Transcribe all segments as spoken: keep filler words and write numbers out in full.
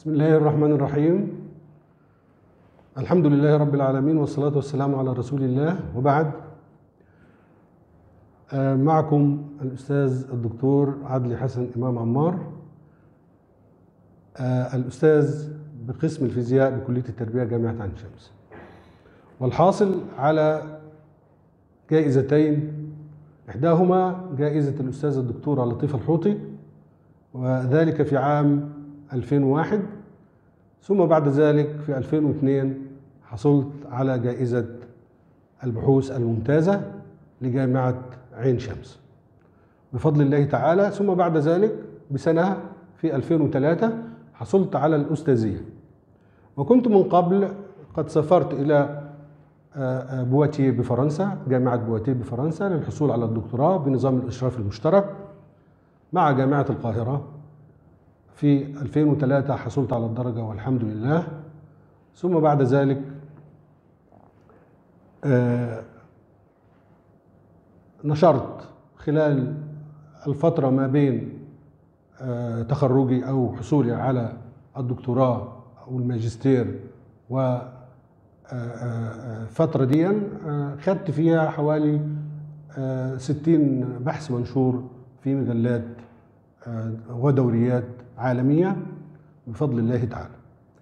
بسم الله الرحمن الرحيم. الحمد لله رب العالمين والصلاة والسلام على رسول الله، وبعد. معكم الأستاذ الدكتور عدلي حسن إمام عمار، الأستاذ بقسم الفيزياء بكلية التربية جامعة عين شمس، والحاصل على جائزتين، إحداهما جائزة الأستاذ الدكتورة لطيفة الحوطي، وذلك في عام ألفين وواحد، ثم بعد ذلك في ألفين واثنين حصلت على جائزة البحوث الممتازة لجامعة عين شمس بفضل الله تعالى. ثم بعد ذلك بسنة في ألفين وثلاثة حصلت على الأستاذية، وكنت من قبل قد سافرت إلى بواتيه بفرنسا، جامعة بواتيه بفرنسا، للحصول على الدكتوراه بنظام الإشراف المشترك مع جامعة القاهرة. في ألفين وثلاثة حصلت على الدرجة والحمد لله. ثم بعد ذلك نشرت خلال الفترة ما بين تخرجي أو حصولي على الدكتوراه أو الماجستير وفترة دي خدت فيها حوالي ستين بحث منشور في مجلات ودوريات عالمية بفضل الله تعالى.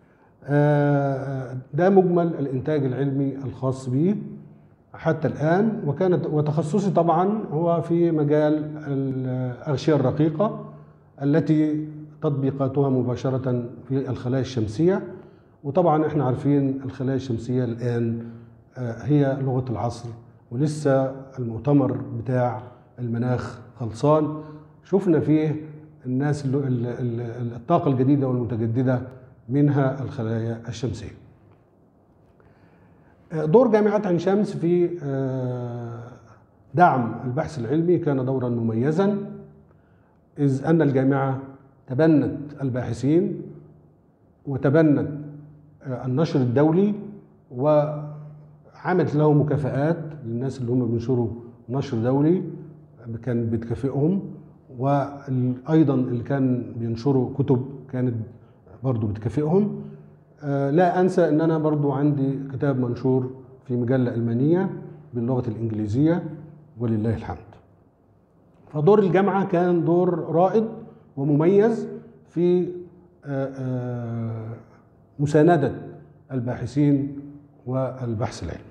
ده مجمل الإنتاج العلمي الخاص بي حتى الآن، وكانت وتخصصي طبعا هو في مجال الأغشية الرقيقة التي تطبيقاتها مباشرة في الخلايا الشمسية. وطبعا احنا عارفين الخلايا الشمسية الآن هي لغة العصر، ولسه المؤتمر بتاع المناخ خلصان، شفنا فيه الناس الطاقة الجديدة والمتجددة منها الخلايا الشمسية. دور جامعة عين شمس في دعم البحث العلمي كان دورا مميزا، إذ أن الجامعة تبنت الباحثين وتبنت النشر الدولي، وعملت له مكافآت للناس اللي هم بينشروا نشر دولي كانت بتكافئهم، وأيضا اللي كان بينشروا كتب كانت برضو بتكافئهم. لا أنسى أن أنا برضو عندي كتاب منشور في مجلة ألمانية باللغة الإنجليزية ولله الحمد. فدور الجامعة كان دور رائد ومميز في مساندة الباحثين والبحث العلمي.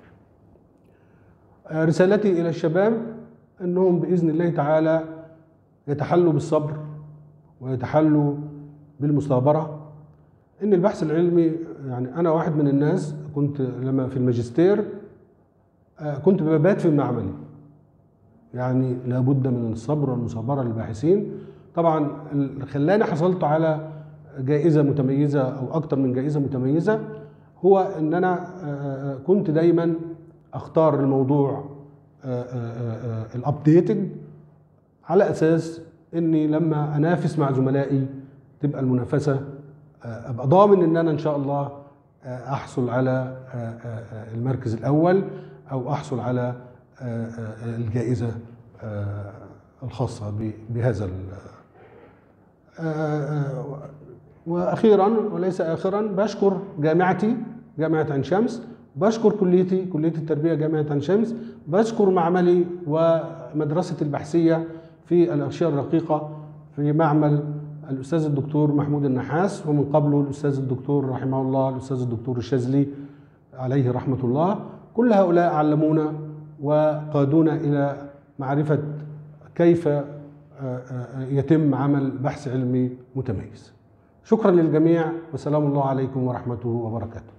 رسالتي إلى الشباب أنهم بإذن الله تعالى يتحلوا بالصبر ويتحلوا بالمثابرة. إن البحث العلمي، يعني أنا واحد من الناس كنت لما في الماجستير كنت ببات في معملي، يعني لابد من الصبر والمثابرة للباحثين. طبعا اللي خلاني حصلت على جائزة متميزة أو أكتر من جائزة متميزة هو إن أنا كنت دايما أختار الموضوع الأبديتد، على أساس إني لما أنافس مع زملائي تبقى المنافسة أبقى ضامن إن أنا إن شاء الله أحصل على المركز الأول أو أحصل على الجائزة الخاصة بهذا. وأخيرا وليس آخرا بشكر جامعتي جامعة عين شمس، بشكر كليتي كلية التربية جامعة عين شمس، بشكر معملي ومدرسة البحثية في الأغشية الرقيقة في معمل الأستاذ الدكتور محمود النحاس، ومن قبله الأستاذ الدكتور رحمه الله الأستاذ الدكتور الشاذلي عليه رحمة الله. كل هؤلاء علمونا وقادونا إلى معرفة كيف يتم عمل بحث علمي متميز. شكرا للجميع، وسلام الله عليكم ورحمته وبركاته.